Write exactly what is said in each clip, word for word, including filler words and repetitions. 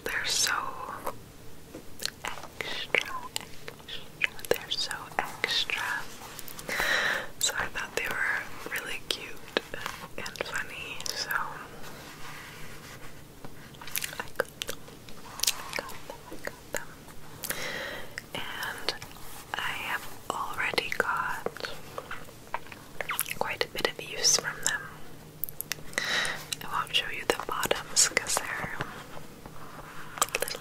they're so extra, extra. They're so extra. So I thought they were really cute and funny, so I got them. I got them, I got them. And I have already got quite a bit of use from them. I won't show you the bottoms because they're a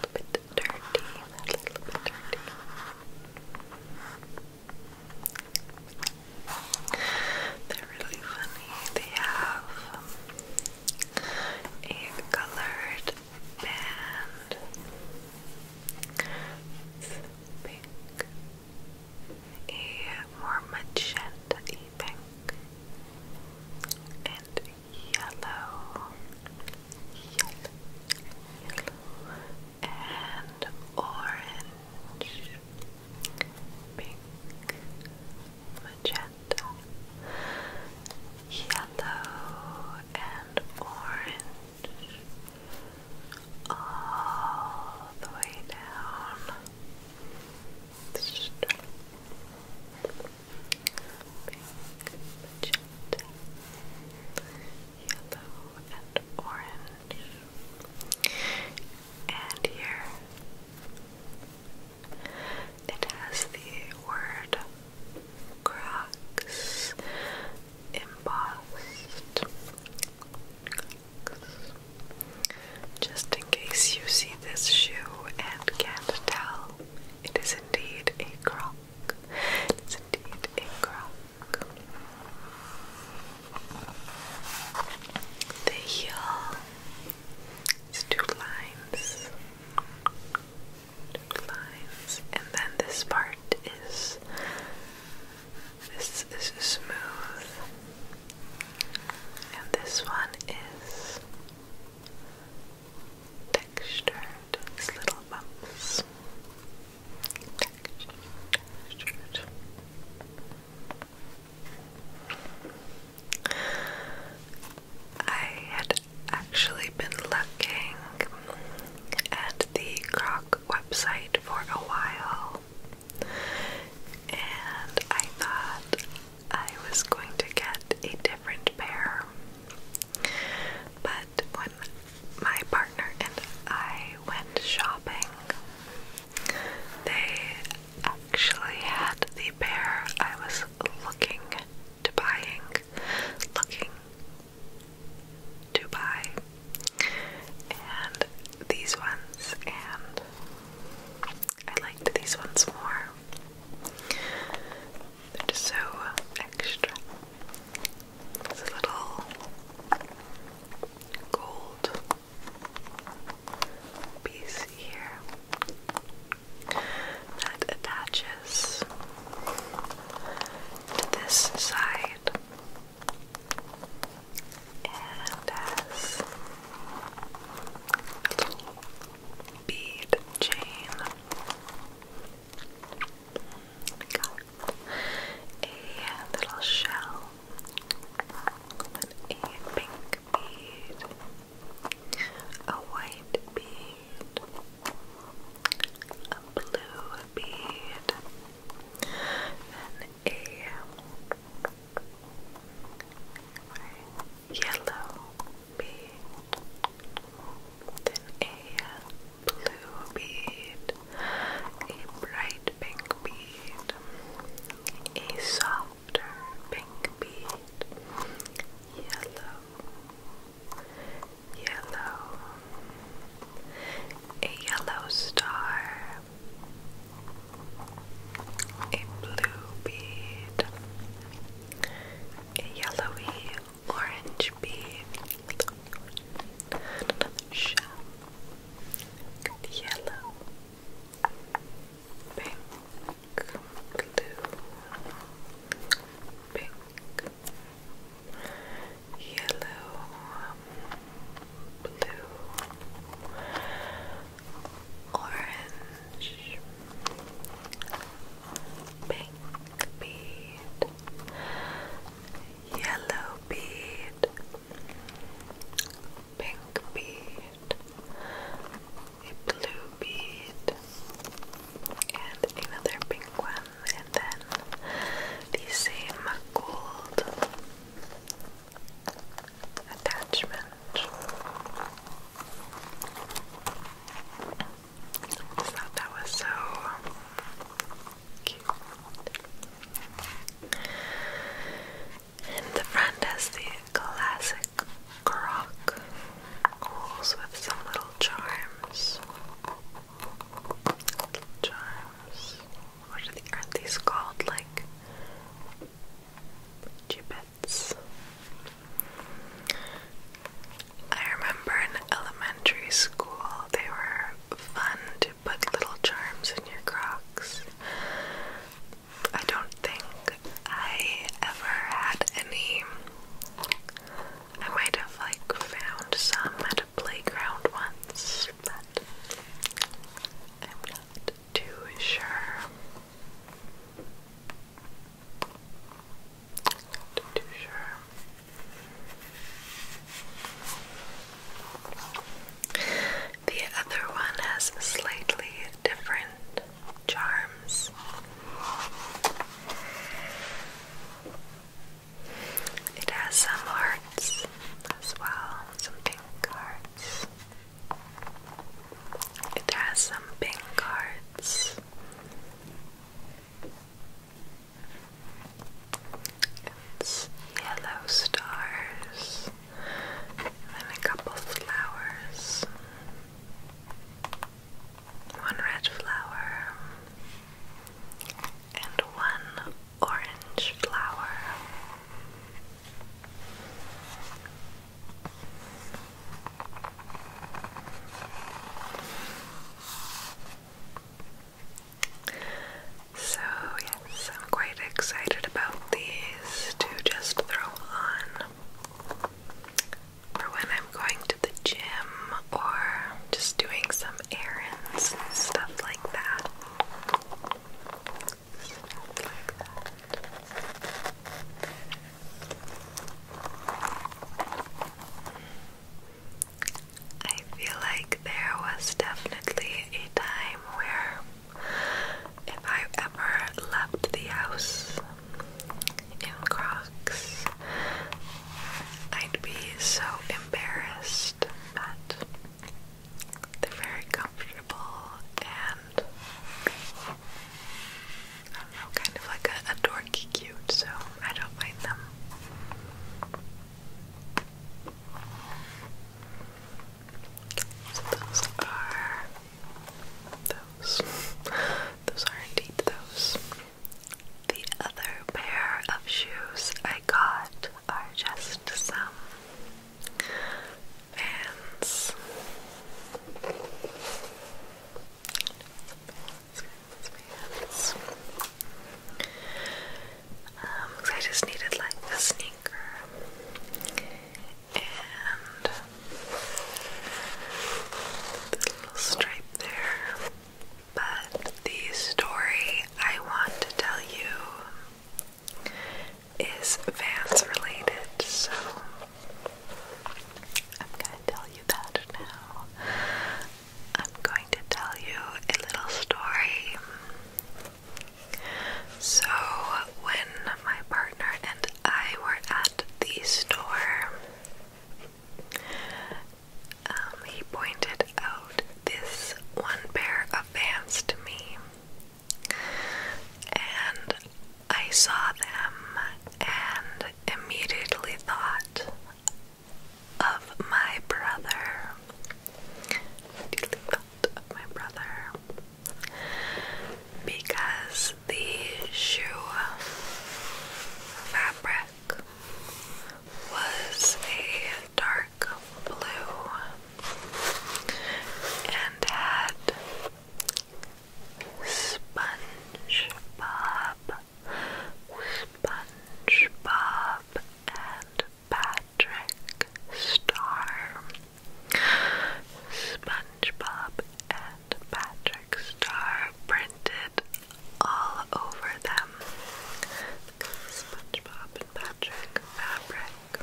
fun to put little charms in your Crocs. I don't think I ever had any. I might have like found some at a playground once, but I'm not too sure. Not too sure. The other one has slightly different charms. It has some hearts as well, some pink hearts. It has some pink hearts. It's yellow stars, and then a couple flowers. One red flower and one orange flower. So yes, I'm quite excited about these to just throw on for when I'm going to the gym or just doing some errands and stuff like that. Stuff like that. I feel like there was definitely a time where if I ever left the house in Crocs, I'd be so embarrassed, but they're very comfortable and I don't know, kind of like a, a dorky cute, so I don't mind them. So those are those. Those are indeed those. The other pair of shoes I got are just some Vans. Vans. Um, 'cause I just needed like a sneaker and the little stripe there. But the story I want to tell you is Vans related, so I'm going to tell you that now. I'm going to tell you a little story. So, when my partner and I were at the store, um, he pointed out this one pair of Vans to me, and I saw them and immediately thought of my brother. Immediately thought of my brother because the shoe fabric was a dark blue and had SpongeBob, SpongeBob and Patrick Star, SpongeBob and Patrick Star printed all over them. SpongeBob and Patrick fabric.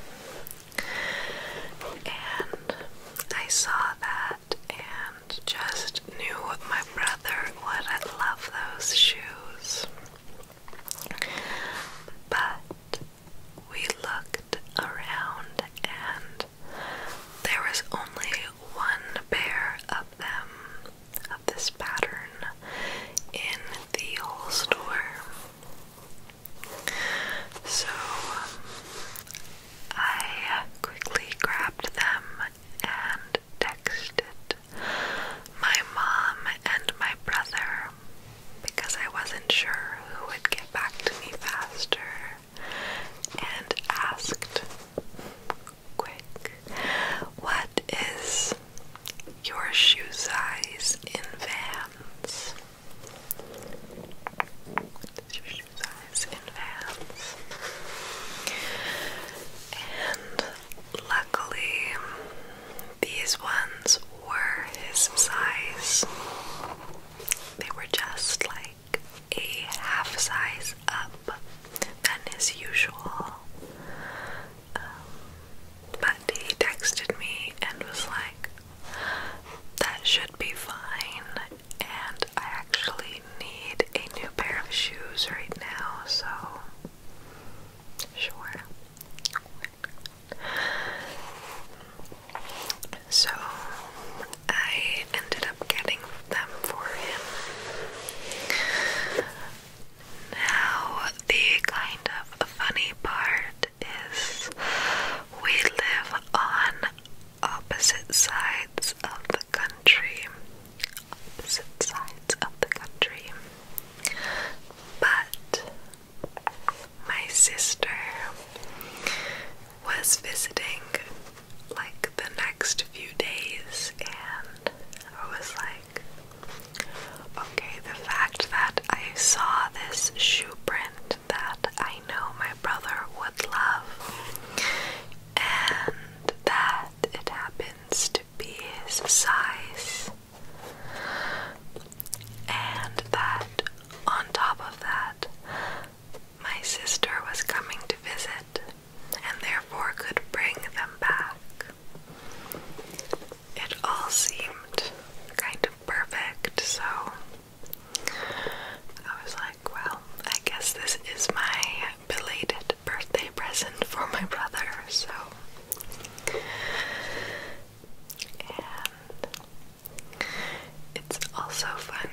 And I saw that and just knew my brother would love those shoes. But we looked around and there was only one pair of them, of this pattern, in the whole store. So I quickly grabbed them and texted my mom and my brother because I wasn't so fun.